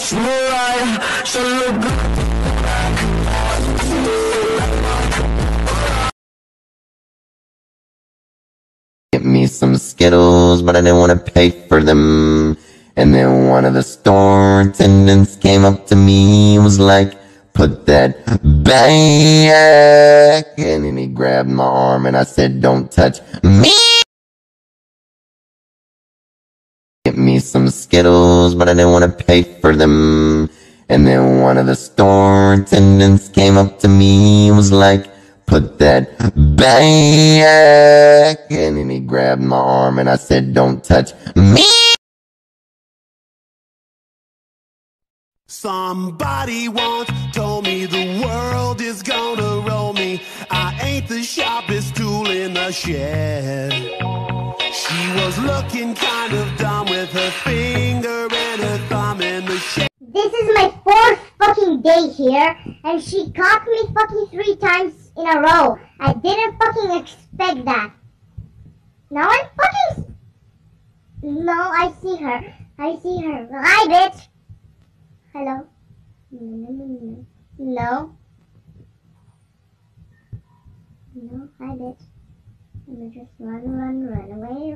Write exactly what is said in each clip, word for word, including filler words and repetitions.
Mariah, she look good. Get me some Skittles, but I didn't want to pay for them. And then one of the store attendants came up to me and was like, put that back. And then he grabbed my arm and I said, don't touch me. Get me some Skittles, but I didn't want to pay for them. And then one of the store attendants came up to me and was like, put that back. And then he grabbed my arm and I said, don't touch me. Somebody once told me the world is gonna roll me. I ain't the sharpest tool in the shed. She was looking kind of dumb with her finger and her thumb in the shed. This is my fourth fucking day here, and she caught me fucking three times in a row. I didn't fucking expect that. Now I'm fucking... No, I see her. I see her. Hi, bitch. Hello? No. No. No, hi, bitch. Let me just run, run, run away.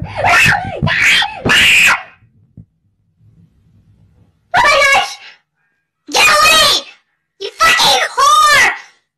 Oh my gosh! Get away! You fucking whore!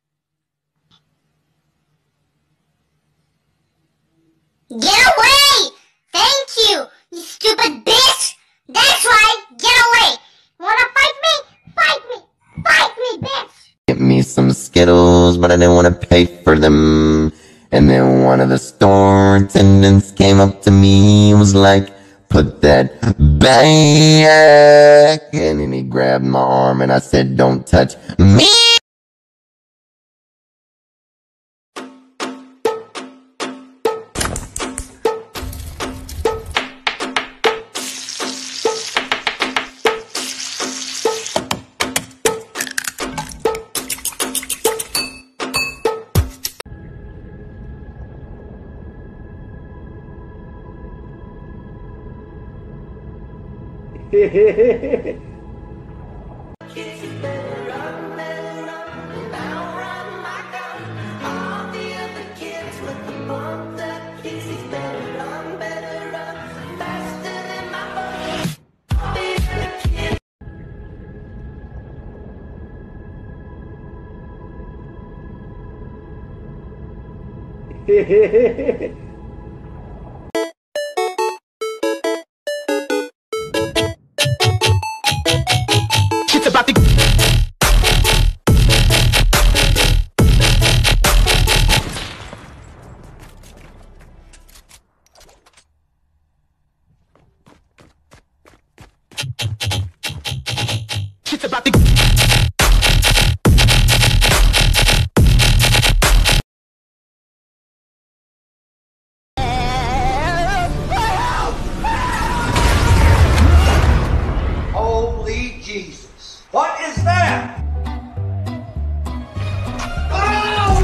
Get away! Thank you, you stupid bitch! That's right, get away! Wanna fight me? Fight me! Fight me, bitch! Get me some Skittles, but I didn't want to pay for them. And then one of the store attendants came up to me and was like, put that back. And then he grabbed my arm and I said, don't touch me. It's about to... It's about to... Holy Jesus. What is that? Oh!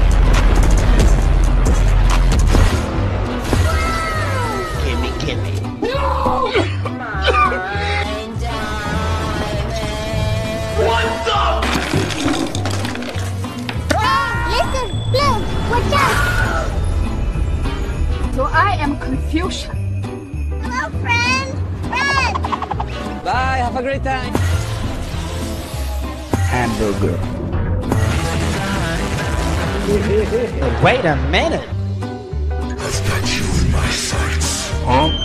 Gimme, gimme. What the? Listen, Blue, watch out! So I am Confucian. Hello, friend! Friend! Bye, have a great time. Hamburger. Wait a minute. I've got you in my sights. Huh?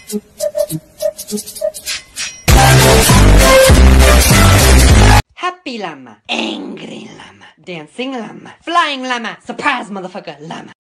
Happy llama, angry llama, dancing llama, flying llama, surprise motherfucker llama.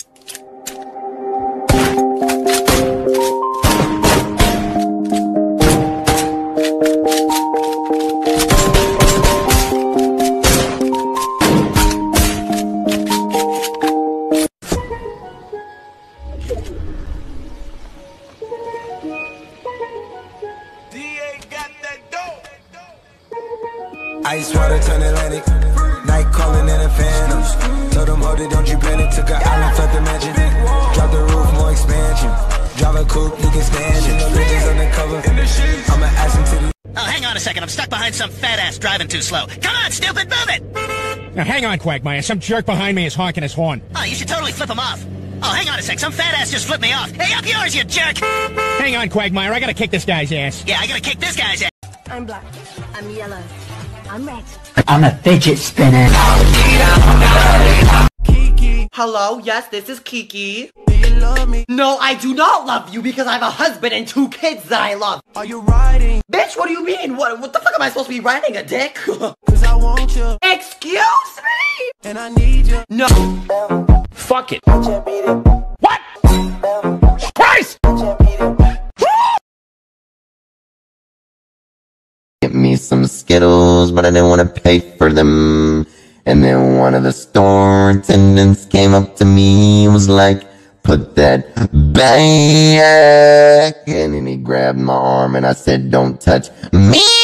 Ice water turn Atlantic, night calling in a phantom. Told them hold it, don't you panic. Took an island, left the mansion. Drop the roof, more expansion. Drive a coupe, you can stand it. No bitches undercover. I'ma ask him to the. Oh, hang on a second. I'm stuck behind some fat ass driving too slow. Come on, stupid, move it! Now hang on, Quagmire. Some jerk behind me is honking his horn. Oh, you should totally flip him off. Oh, hang on a sec. Some fat ass just flipped me off. Hey, up yours, you jerk! Hang on, Quagmire. I gotta kick this guy's ass. Yeah, I gotta kick this guy's ass. I'm black. I'm yellow. I'm red. I'm a fidget spinner. Kiki. Hello, yes, this is Kiki. Do you love me? No, I do not love you because I have a husband and two kids that I love. Are you riding? Bitch, what do you mean? What, what the fuck am I supposed to be riding, a dick? Cause I want you. Excuse me? And I need you. No. Fuck it. I can't beat it. What? Christ! I can't beat it. Get me some Skittles, but I didn't want to pay for them. And then one of the store attendants came up to me and was like, put that back. And then he grabbed my arm and I said, don't touch me.